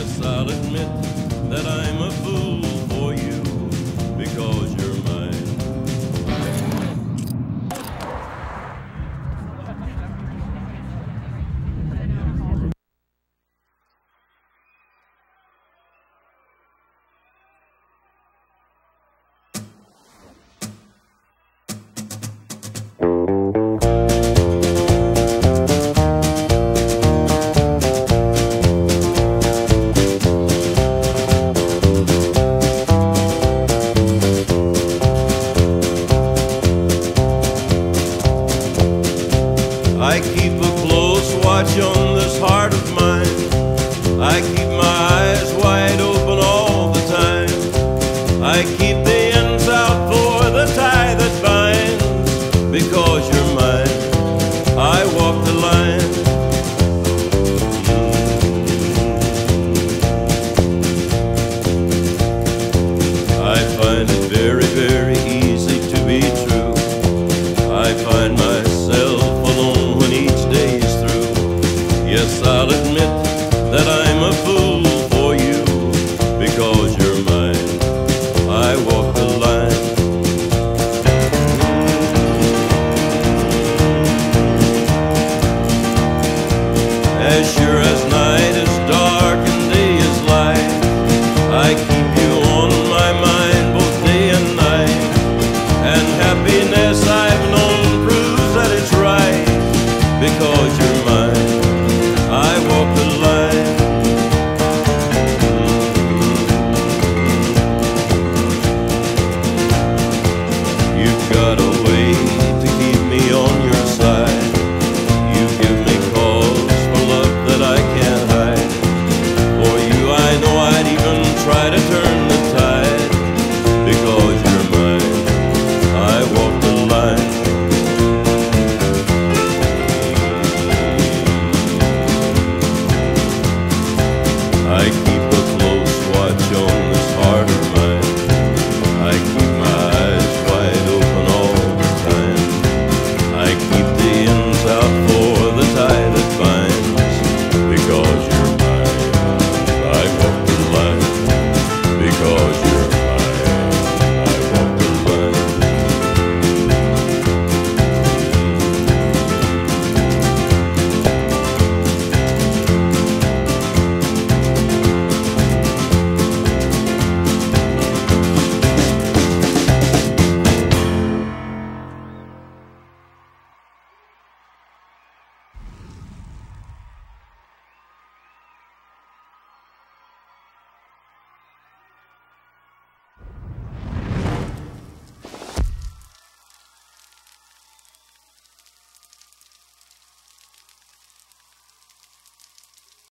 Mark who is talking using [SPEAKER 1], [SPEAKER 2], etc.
[SPEAKER 1] Yes, I'll admit that I'm a fool for you because you're mine. I keep a close watch on this heart of mine. I keep my eyes wide open all the time. I keep the ends out for the tie that binds. Because you're mine, I walk the line. I find it very, very easy to be true. I find myself alone when each day is through. Yes, I'll admit that I'm a fool